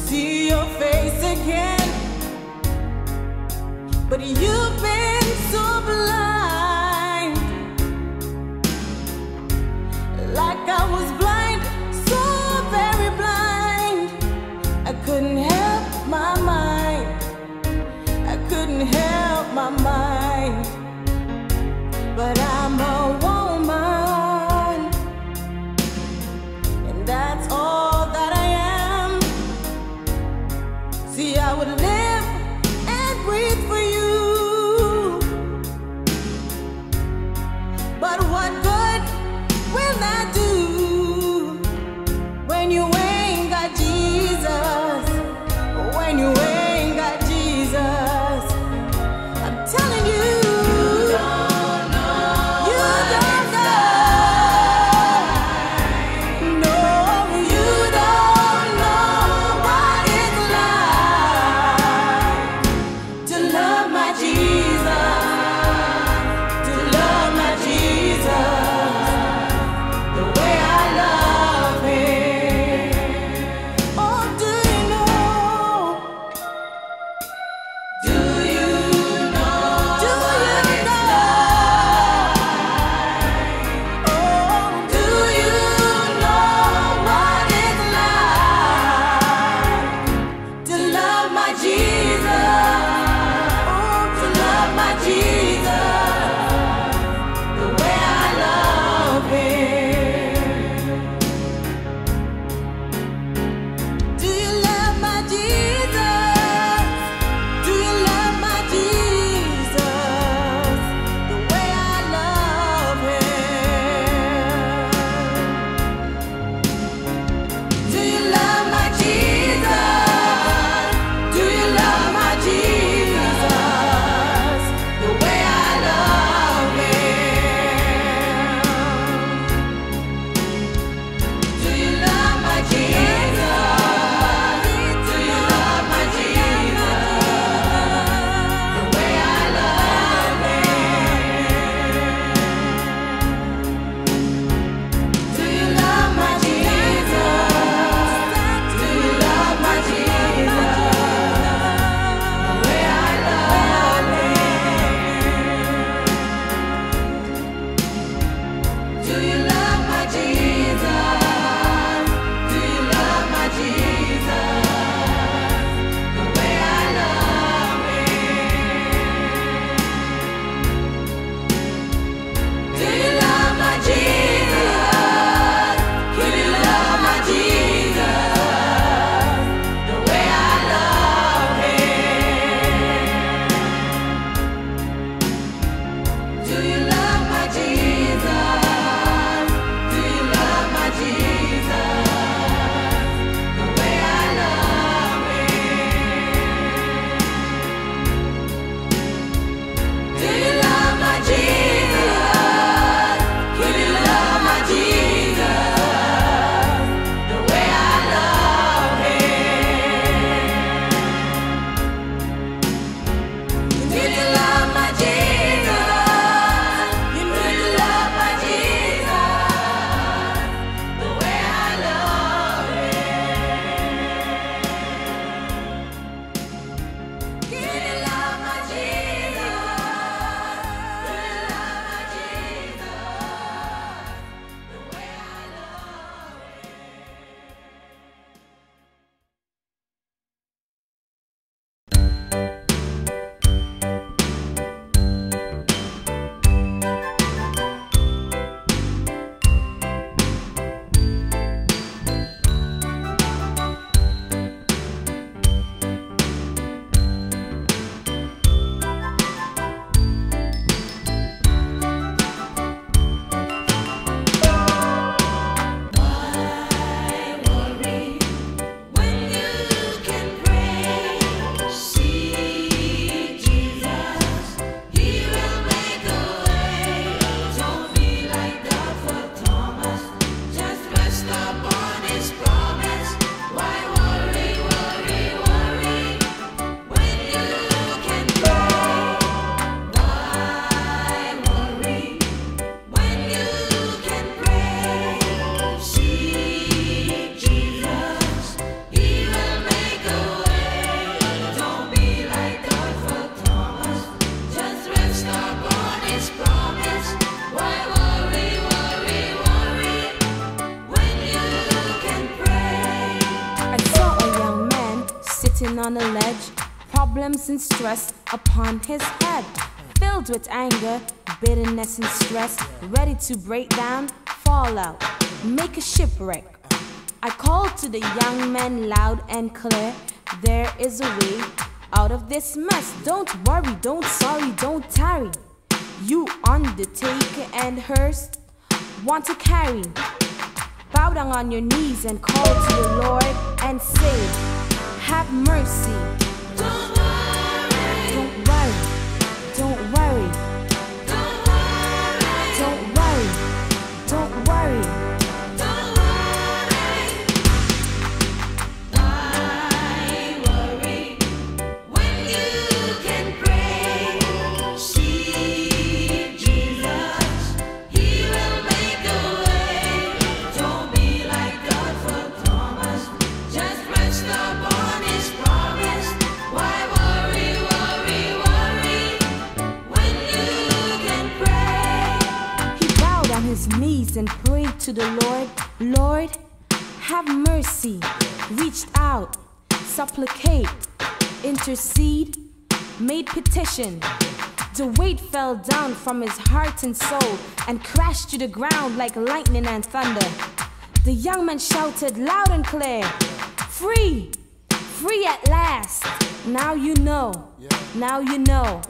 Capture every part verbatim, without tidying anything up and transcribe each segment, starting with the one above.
see your face again. But you've been so blind, like I was blind, so very blind. I couldn't help my mind, I couldn't help my mind. But I'm a woman, and that's all that I am. See, I would live and breathe for you, but what good will that do when you ain't got Jesus? When you ain't got Jesus, I'm telling you, you don't know, you don't know, no, you don't know what it's like. sitting on a ledge, problems and stress upon his head, filled with anger, bitterness and stress, ready to break down, fall out, make a shipwreck. I called to the young man loud and clear, there is a way out of this mess. Don't worry, don't sorry, don't tarry. You undertaker and hearse want to carry. Bow down on your knees and call to the Lord and say, have mercy. Don't worry. Don't worry. Don't worry. Don't worry. Don't worry. Don't worry. Don't worry. Why worry when you can pray? Seek Jesus, He will make a way. Don't be like God for Thomas, just rest upon His promise. Why worry, worry, worry when you can pray? He bowed on his knees and prayed to the Lord. Lord, have mercy. Reached out, supplicate, intercede, made petition. The weight fell down from his heart and soul and crashed to the ground like lightning and thunder. The young man shouted loud and clear, free, free at last. Now you know, now you know.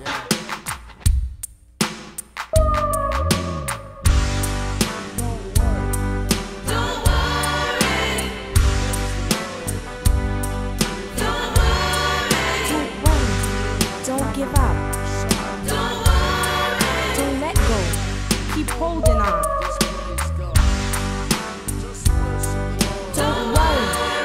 Don't worry. Don't worry. Don't worry, don't give up, Don't worry. don't let go, keep holding on. Don't worry,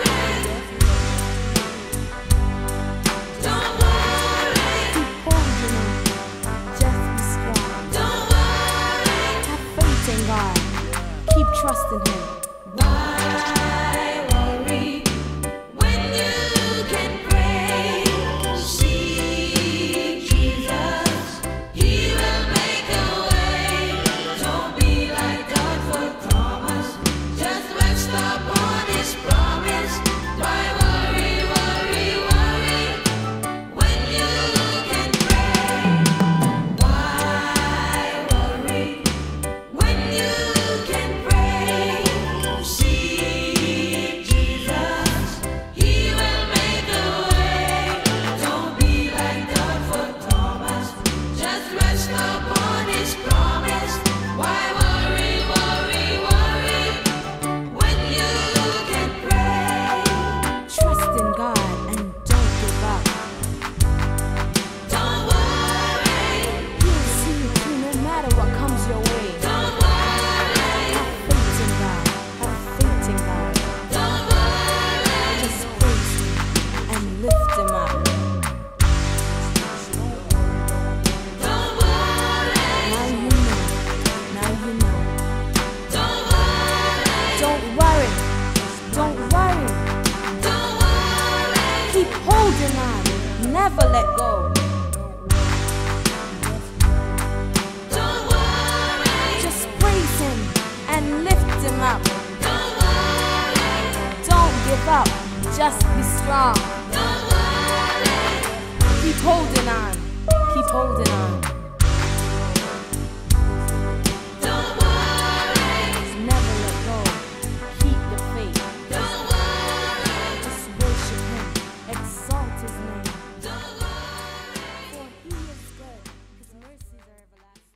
Don't worry. keep holding on, just be strong. Don't worry. Have faith in God, keep trusting Him. Why worry when you can pray? Seek Jesus, He will make a way. Don't be like God for Thomas, just rest upon His promise. Why worry, worry, worry when you can pray? Why worry when you can pray? Seek Jesus, He will make a way. Don't be like God for Thomas, just rest upon His promise. Why worry, worry, worry when you can pray? Trust in God and don't give up. Don't worry, He'll see you through no matter what comes your way. don't worry, Have faith in God, have faith in God. don't worry. Just praise Him and lift Him up. Don't worry, Now you know, now you know. don't worry, Don't worry, don't worry. don't worry, Keep holding on, never let go. don't worry, Just praise Him and lift Him up. don't worry, Don't give up, just be strong. don't worry, Keep holding on, keep holding on. don't worry, Never let go, keep the faith. don't worry, Just worship Him, exalt His name. don't worry. For He is good, His mercies are everlasting.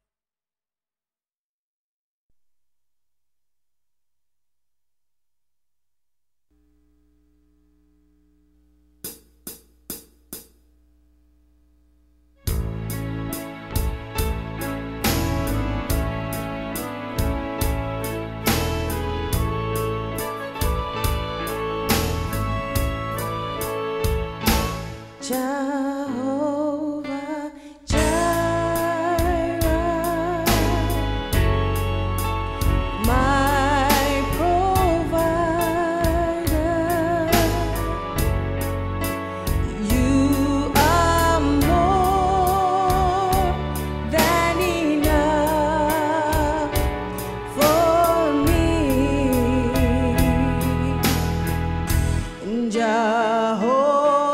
Jehovah Jireh, my provider, you are more than enough for me. Jehovah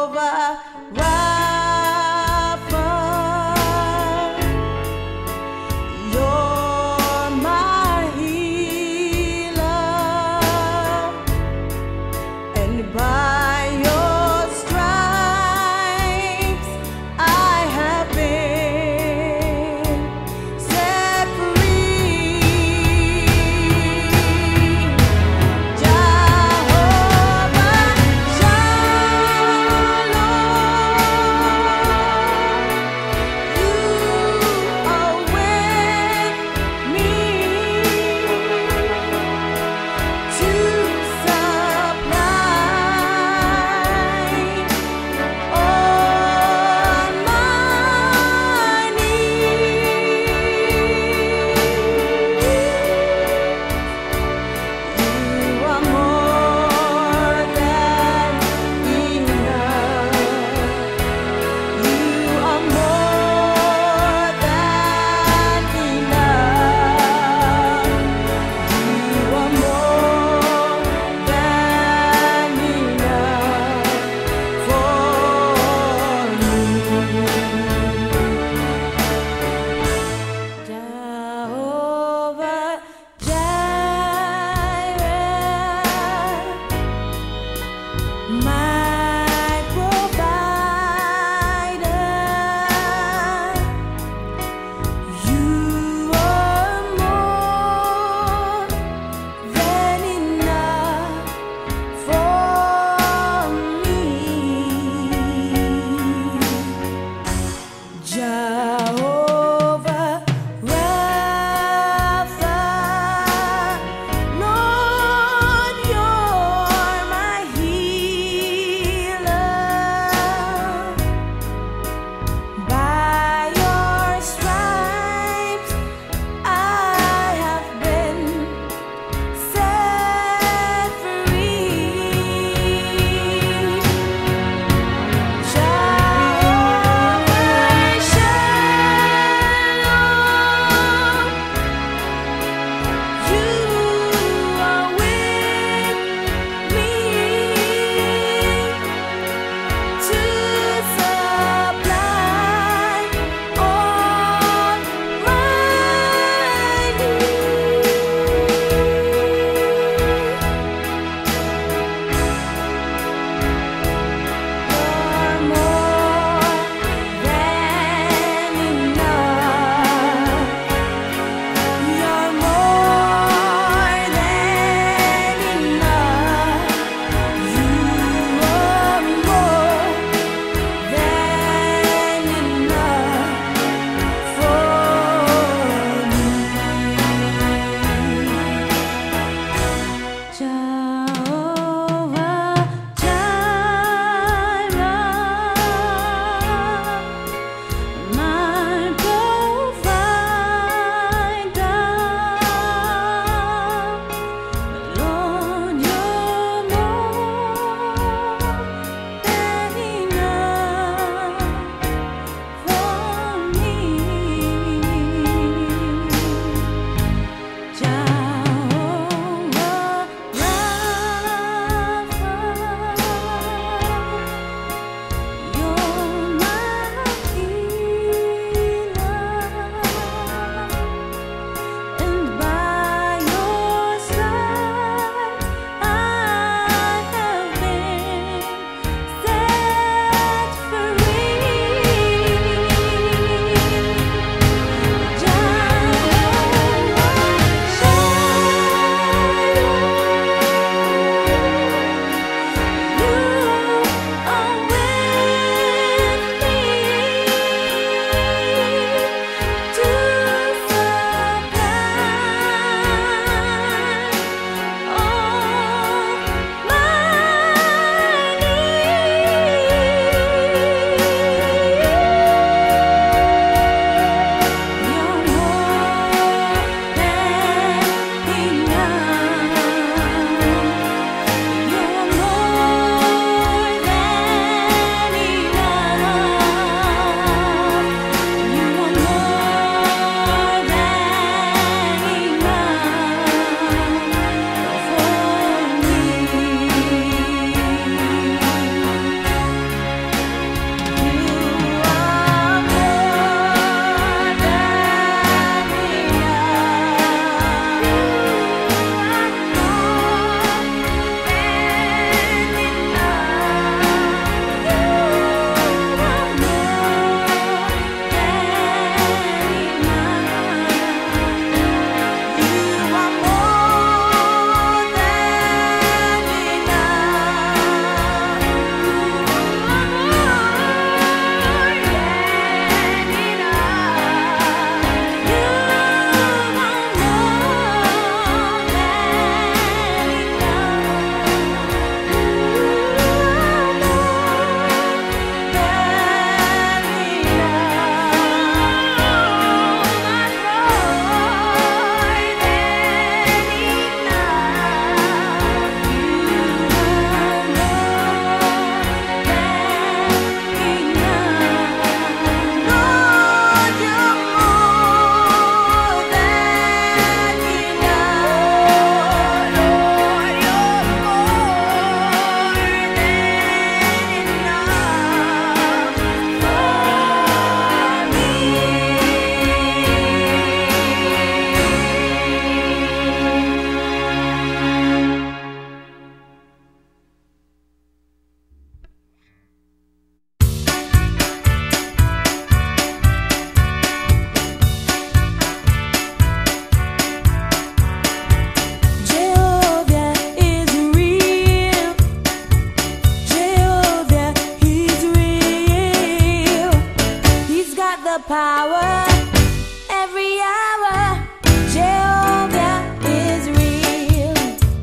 power every hour. Jehovah is real.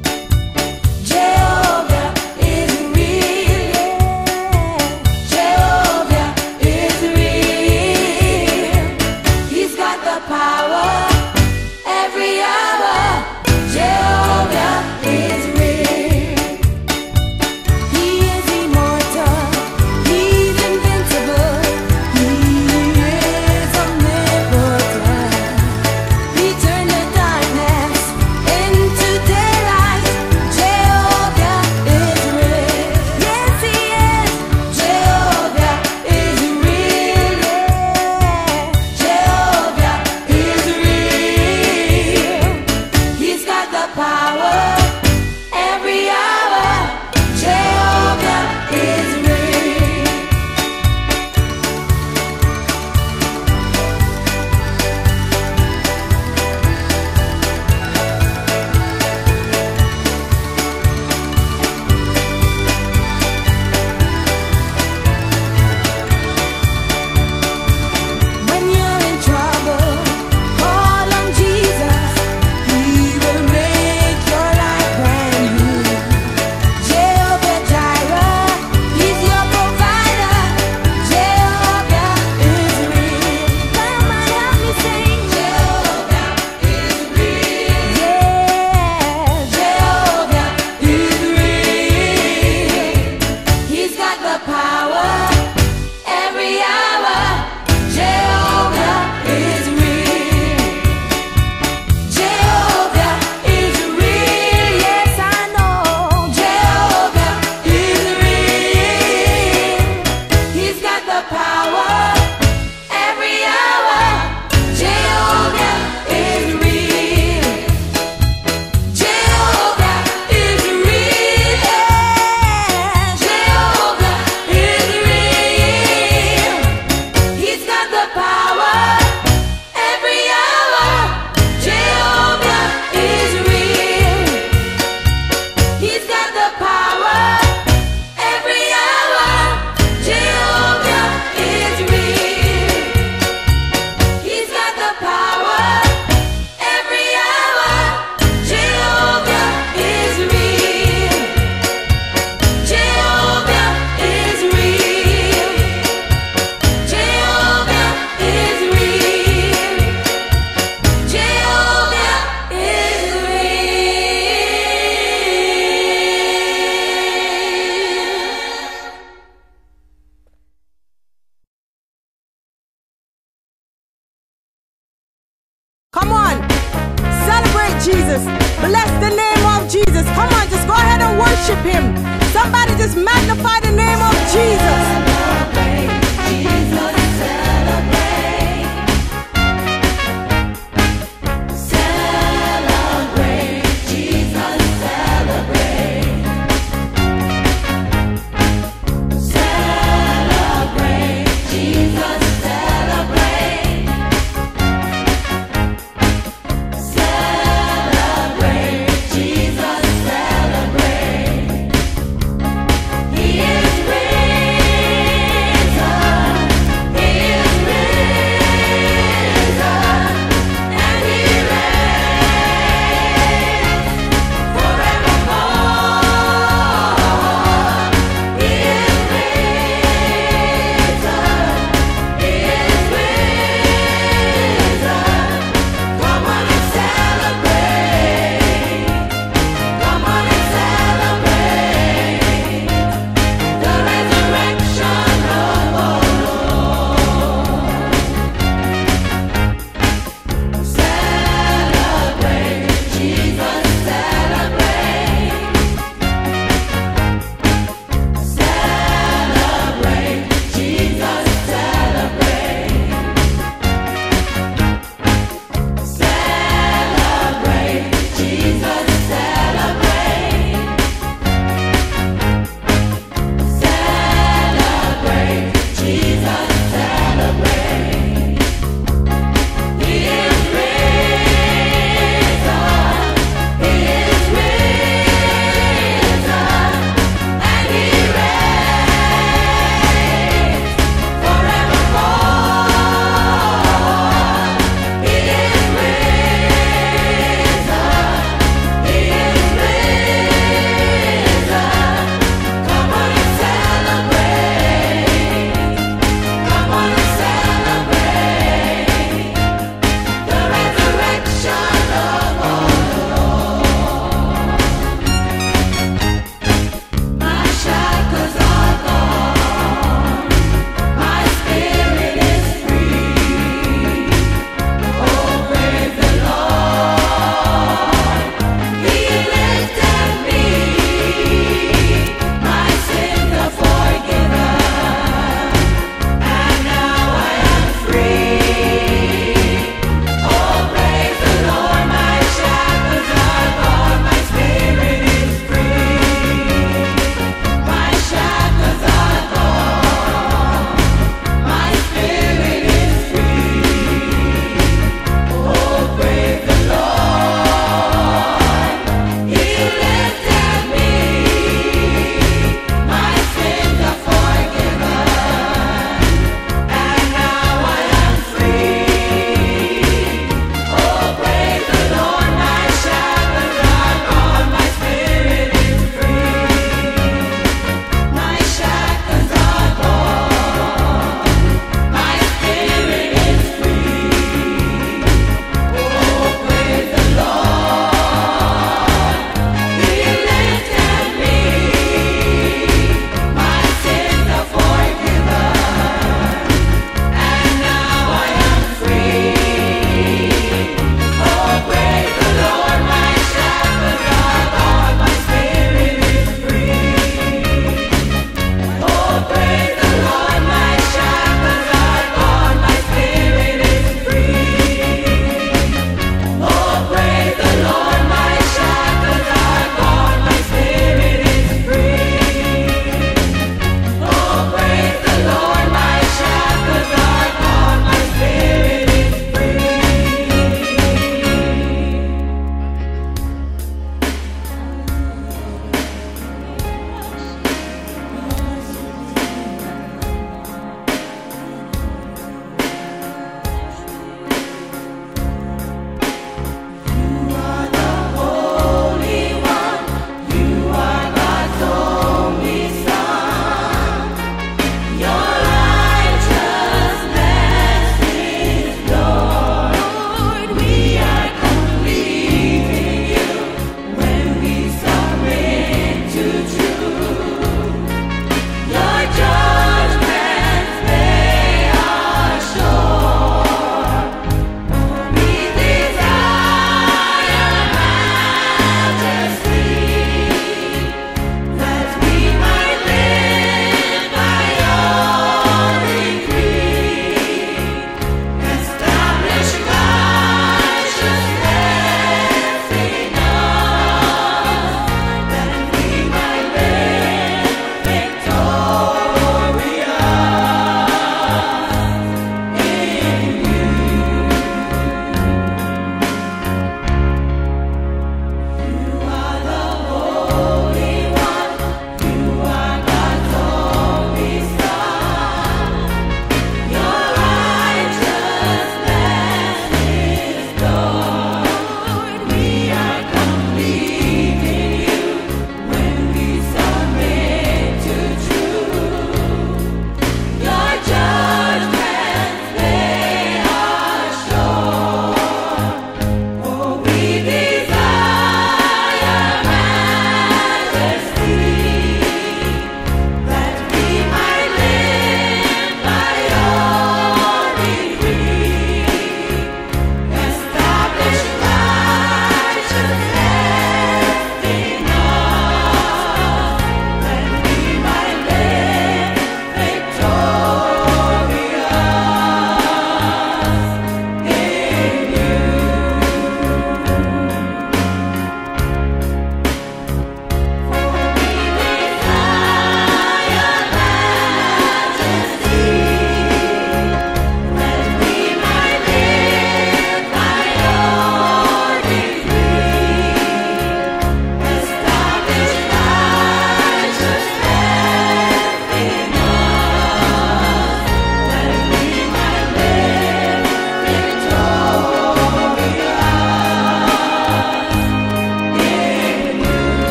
Jehovah is real. Jehovah is real. He's got the power every hour. Jehovah is real. He is immortal. He's invincible. He is omnipotent. He turned the darkness into daylight. Jehovah is real. Yes, he is. Jehovah is real. Jehovah is real. He's got the power every hour. Jehovah is real. When you're in trouble, call on Jesus. He will make your life brand new. Jehovah Jireh, he's your provider. Jehovah is real. Come on, help me sing. Jehovah is real. Yeah, Jehovah is real. He's got the power every hour. Jehovah is real. Jehovah is real. Yes, I know. Jehovah is real. He's got the power every hour. Jehovah is real. Jehovah is real. Jehovah is real. He's got the power every hour. Jehovah is real. He's got the power every hour. Jehovah is real. He's got the power every hour. Jehovah is real. Jehovah is real. Jehovah is real. Jehovah is real. Come on, celebrate Jesus. Bless the name of Jesus. Come on, just go ahead and worship him. Somebody just magnify the